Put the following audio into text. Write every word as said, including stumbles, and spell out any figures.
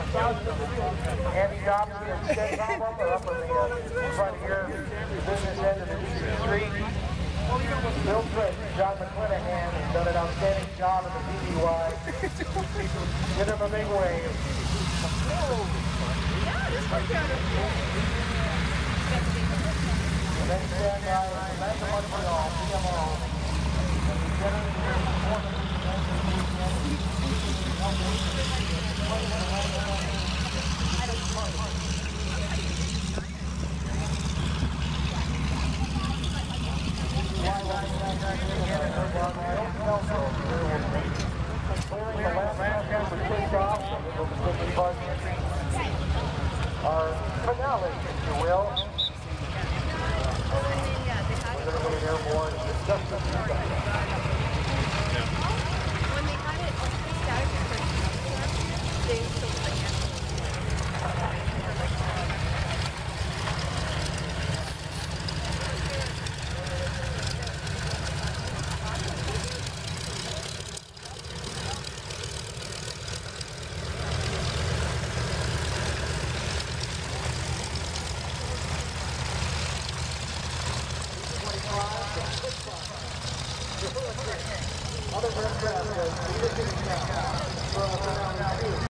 Andy Dobson and Seth Album are up on the uh, front here, the business end of the D C three. Bill Trick, John McClanahan has done an outstanding job in the P B Y. Give him a big wave. And then stand by the Bank of Montreal, P M O. Our finale, if you will. We're going to be airborne in just a few seconds. When they had it static they still like it. Other aircraft, uh,